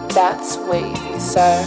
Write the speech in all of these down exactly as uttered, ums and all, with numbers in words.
That's wavy, sir.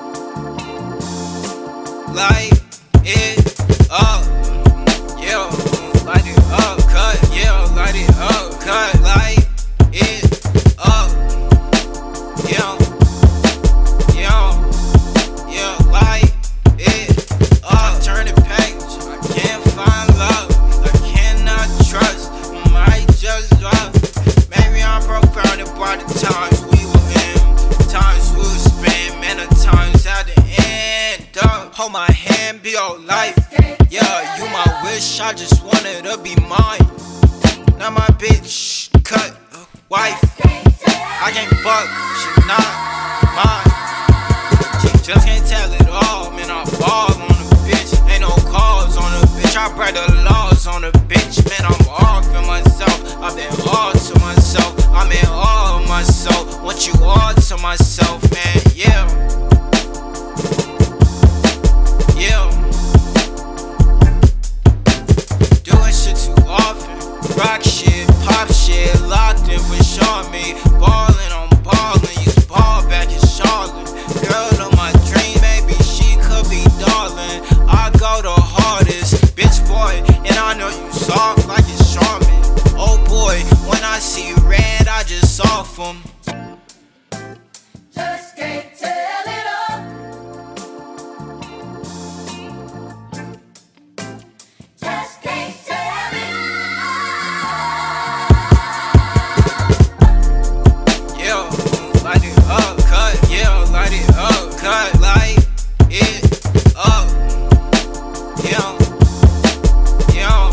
Light it up, yeah, light it up, cut, yeah, light it up, cut, light it up, yeah, yeah, yeah, light it up. Turn the page, I can't find love, I cannot trust, might just love. Maybe I'm profounded by the times we were in, times we would spend, man, the times at the end. Up. Hold my hand, be your life. Yeah, you my wish, I just wanted to be mine. Now my bitch cut wife. I can't fuck, she not mine. She just can't tell it all, man. I ball on the bitch, ain't no calls on the bitch. I break the laws on the bitch, man. I'm off in myself. I've been all to myself. I'm in all of myself. Want you all to myself, man. Yeah. Yeah. Doing shit too often. Rock shit, pop shit, locked in for sure. Me ballin', I'm ballin'. Used to ball back in Charlotte. Girl of my dream, maybe she could be darling. I go the hardest, bitch boy, and I know you soft like it's Charmin. Oh boy, when I see red, I just off 'em. Just can't tell it all. Just can't tell it all. Yeah, light it up, cut. Yeah, light it up, cut. Light it up. Yeah, yeah.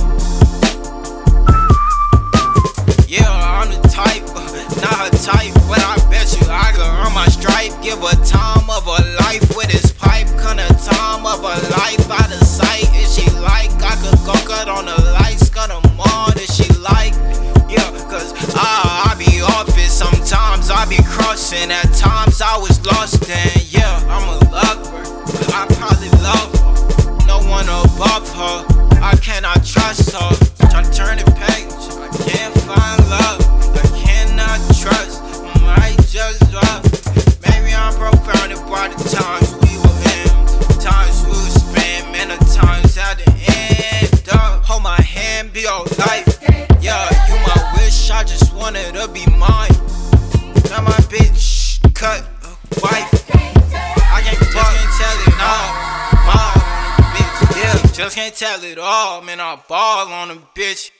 Yeah, I'm the type, not her type, but I bet you I could earn my stripe. Give her time of her life with his pipe. Cut a time of her life out of sight. If she like, I could go cut on the lights. Cut them on if she like. Yeah, cause I, I be off it sometimes. I be crossing. At times I was lost and yeah, I'm a lover. I probably love her. No one above her. I cannot trust her. Try to turn the page. I can't find love. I cannot trust. Might just love. Maybe I'm profounded by the times we were in, times we would spend, man, the times at the end. Up. Hold my hand, be your life. Yeah, you my wish, I just wanted to be mine. Now my bitch cut wife. I can't fuck, can't tell it all. Ball on a bitch, yeah, just can't tell it all, man. I ball on a bitch.